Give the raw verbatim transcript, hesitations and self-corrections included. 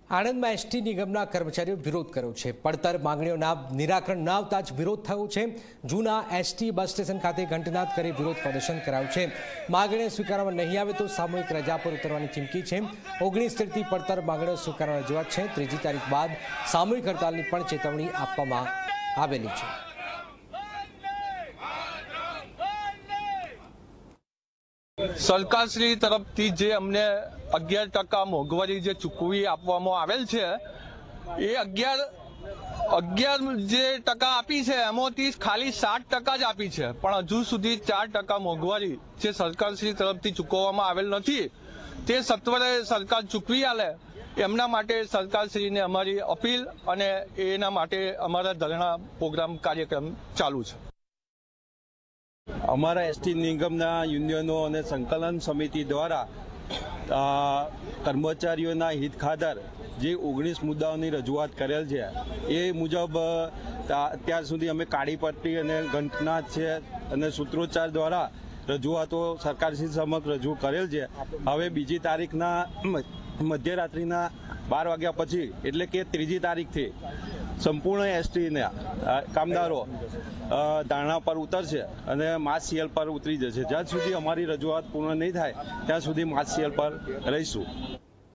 આણંદમાં એસટી નિગમના કર્મચારીઓ વિરોધ કર્યો છે। પડતર માંગણીઓના નિરાકરણ ન આવતા જ વિરોધ થયો છે। જૂના એસટી બસ સ્ટેશન ખાતે ઘંટનાદ કરી વિરોધ પ્રદર્શન કરાયું છે। માંગણીઓ સ્વીકારવામાં નહીં આવે તો સામૂહિક રજા પર ઉતરવાની ચીમકી છે। ઓગણીસ તારીખથી પડતર માંગણીઓ સ્વીકારવાની રજૂઆત છે। ત્રીજી તારીખ બાદ સામૂહિક હડતાલની પણ ચેતવણી આપવામાં આવેલી છે। સરકારશ્રી તરફથી જે અમને અગિયાર ટકા મોંઘવારી જે ચૂકવી આપવામાં આવેલ છે એ અગિયાર અગિયાર જે ટકા આપી છે એમાંથી ખાલી સાત ટકા જ આપી છે, પણ હજુ સુધી ચાર ટકા મોંઘવારી જે સરકારશ્રી તરફથી ચૂકવવામાં આવેલ નથી તે સત્વરે સરકાર ચૂકવી આલે એમના માટે સરકારશ્રીને અમારી અપીલ અને એના માટે અમારા ધરણા પ્રોગ્રામ કાર્યક્રમ ચાલુ છે। અમારા એસટી નિગમના યુનિયનો અને સંકલન સમિતિ દ્વારા કર્મચારીઓના હિત ખાતર જે ઓગણીસ મુદ્દાઓની રજૂઆત કરેલ છે એ મુજબ અત્યાર સુધી અમે કાળી પટ્ટી અને ઘંટનાદ છે અને સૂત્રોચ્ચાર દ્વારા રજૂઆતો સરકારશ્રી સમક્ષ રજૂ કરેલ છે। હવે બીજી તારીખના મધ્યરાત્રિના બાર વાગ્યા પછી એટલે કે ત્રીજી તારીખથી સંપૂર્ણ એસટીના કામદારો ધારણા પર ઉતરશે અને માસ સીએલ પર ઉતરી જશે। જ્યાં સુધી અમારી રજૂઆત પૂર્ણ નહીં થાય ત્યાં સુધી માસ સીએલ પર રહીશું।